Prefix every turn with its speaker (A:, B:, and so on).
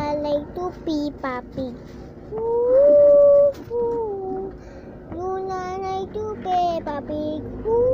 A: like to Peppa Pig. Ooh, ooh. Luna like to Peppa Pig. Ooh.